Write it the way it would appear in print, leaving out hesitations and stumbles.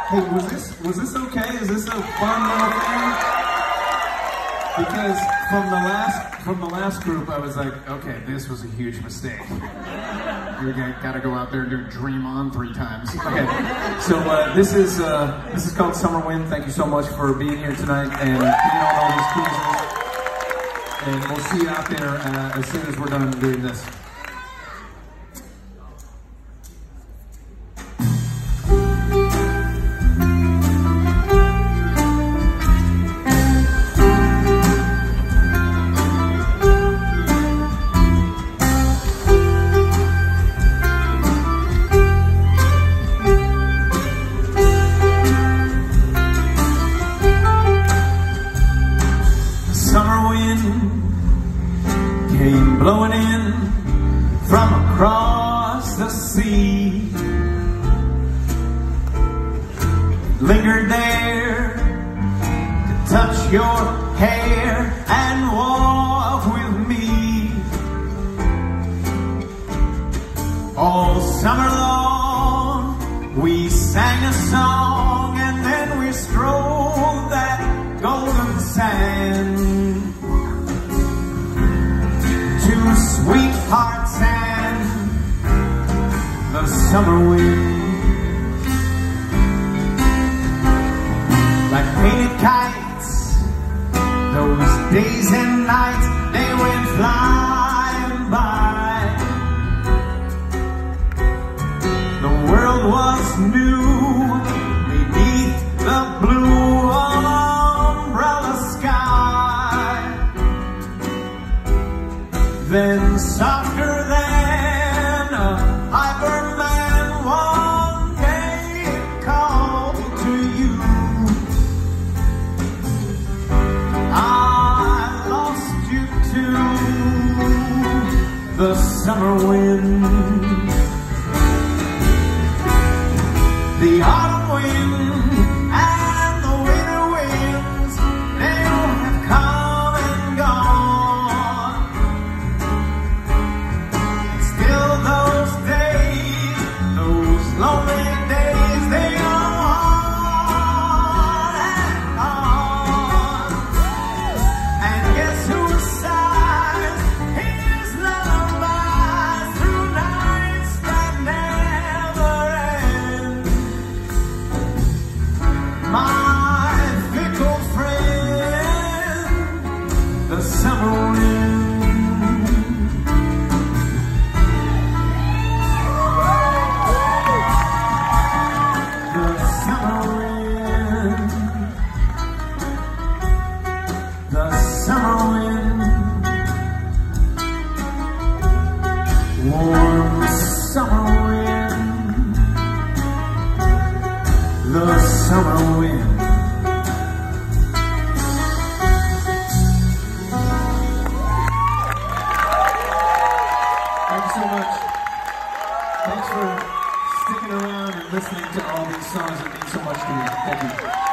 Hey, was this okay? Is this a fun little thing? Because from the last group, I was like, okay, this was a huge mistake. You gotta go out there and do Dream On 3 times. Okay, so this is called Summer Wind. Thank you so much for being here tonight and being on all these cruises. And we'll see you out there as soon as we're done doing this. Summer wind came blowing in from across the sea. Lingered there to touch your hair and walk with me. All summer long we sang a song, and then we strolled that golden sand. Two sweethearts and the summer wind, like painted kites, those days and nights, they went flying by. The world was new beneath the blue umbrella sky. Then softer than a Hyperman, one day it called to you. I lost you to the summer wind, the autumn wind, and the winter winds. They all have come and gone. Still those days, those lonely days, they go on and on. And guess who sighs his lullabies through nights that never end? My fickle friend, the summer wind. The summer wind, warm summer wind, the summer wind. Thank you so much. Thanks for sticking around and listening to all these songs that mean so much to me. Thank you.